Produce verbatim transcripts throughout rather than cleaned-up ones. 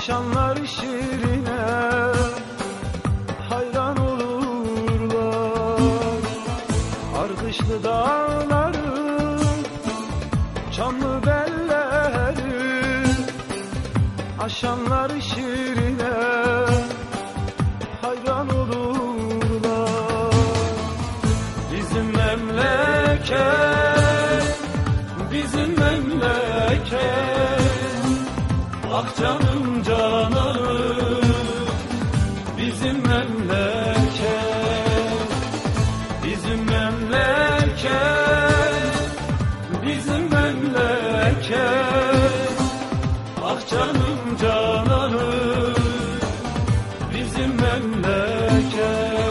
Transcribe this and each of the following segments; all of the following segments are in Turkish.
aşanlar şirine hayran olurlar. Ardışlı dağları, çamlı belleri, aşanlar şirine hayran olurlar. Bizim memleket, bizim memleket, ah canım cananım, bizim memleket, bizim memleket, bizim memleket, ah canım cananım, bizim memleket.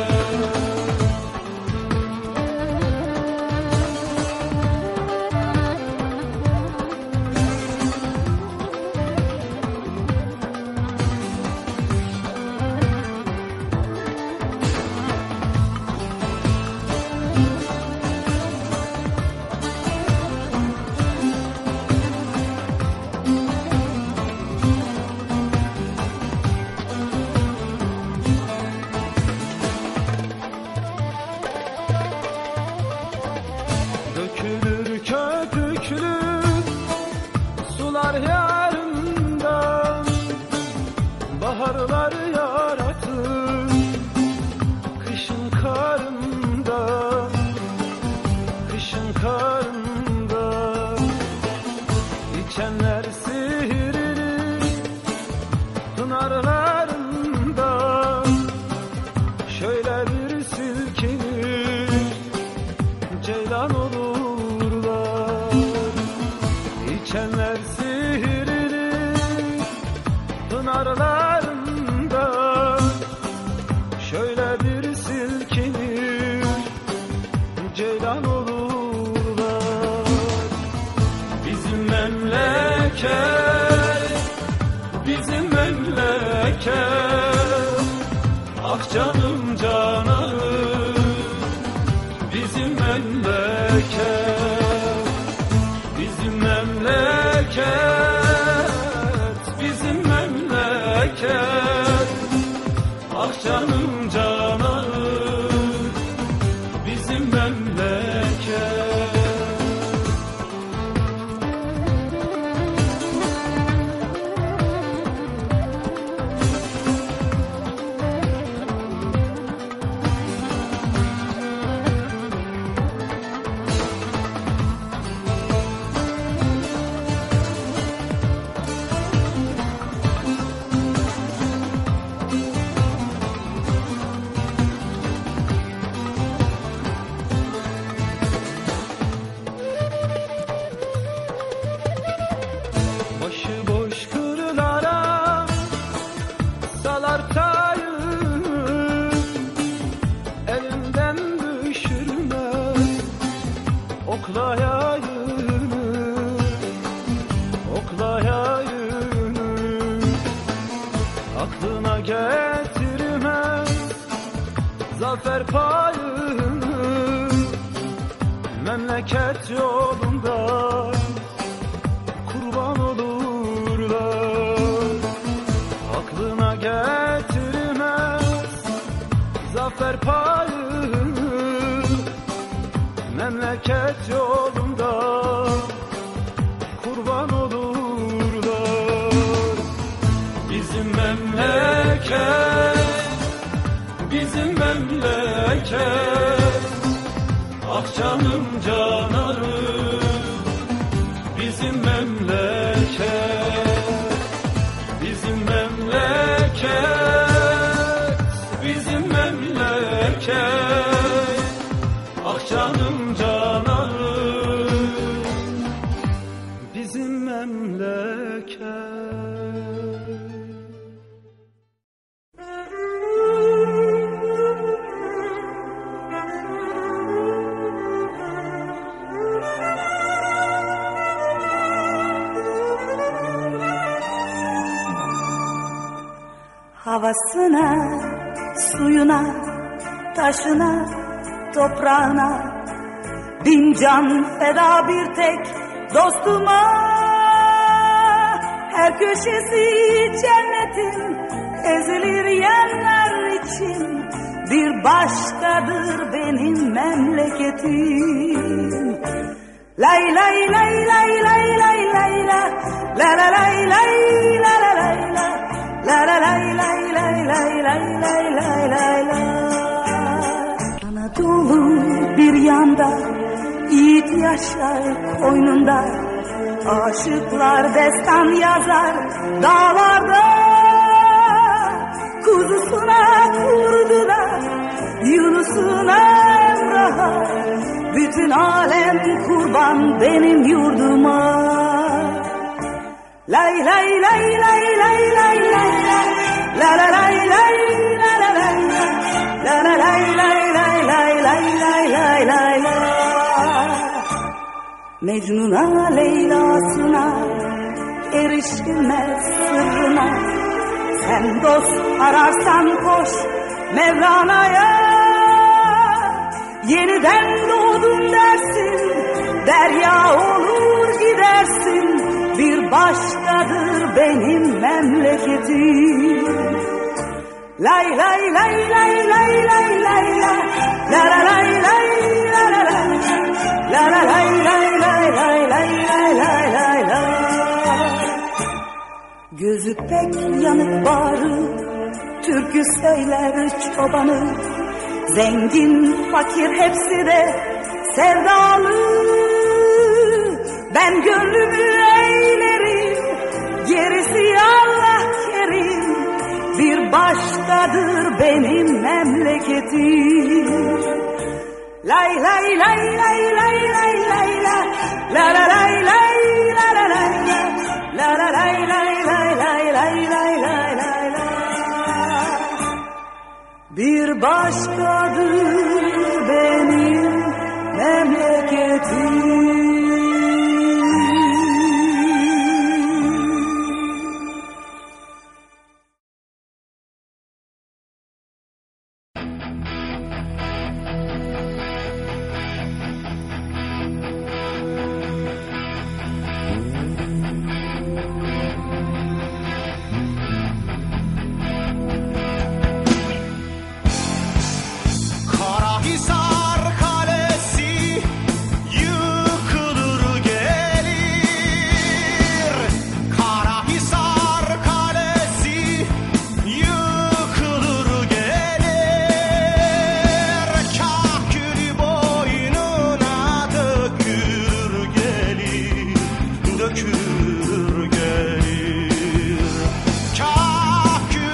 Dökülür köpüklü sular yarından, baharlar yaratır kışın karından, kışın karından. İçenler sihirli pınarlarından, şöyle bir silkinir ceylan olurlar. İçenler sihirli pınarlarından, şöyle bir silkinir ceylan olurlar. Bizim memleket, bizim memleket, ah canım cananım, bizim memleket, bizim memleket, bizim memleket, ah canım cananım, bizim memleket. Başıboş kırlara salar tayını, elinden düşürmez oklayayını, oklayayını. Aklına getirmez zafer payını, memleket yolunda kurban olurlar. Aklına getirmez zafer payını, memleket yolunda kurban olurlar. Bizim memleket, bizim memleket, ah canım cananım, bizim memleket, bizim memleket, bizim memleket, ah canım cananım, bizim memleket. Havasına, suyuna, taşına, toprağına bin can feda bir tek dostuma. Her köşesi cennet memleketim, ezilir yerler için. Bir başkadır benim memleketim. Lay lay lay lay lay lay lay la la la lay lay la la lay la la la lay lay lay lay lay lay lay lay la. Anadolu bir yanda, yiğit yaşar koynunda. Aşıklar destan yazar dağlarda. Kuzusuna kurdular, Yunus'una Emrah'a. Bütün alem kurban benim yurduma. Lay lay lay lay lay lay lay la la lay lay la la lay la la lay lay lay lay lay lay lay lay la. Mecnun'a Leyla'sına erişilmez sırrına. Sen dost ararsan koş Mevlana'ya. Yeniden doğdum dersin, derya olur gidersin. Bir başkadır benim memleketim. Lay lay lay lay lay lay lay la la la lay lay la la la la la lay lay lay lay lay lay lay lay la. Gözü pek yanık bağrı, türkü söyler çobanı. Zengin fakir hepsi de sevdalı. Ben gönlümü eğlerim, gerisi Allah kerim. Bir başkadır benim memleketim. Lay lay lay lay lay lay lay la la la lay lay la la lay la la lay lay lay lay lay lay lay lay la. Bir başkadır benim memleketim.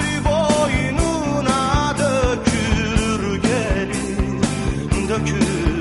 Dökülür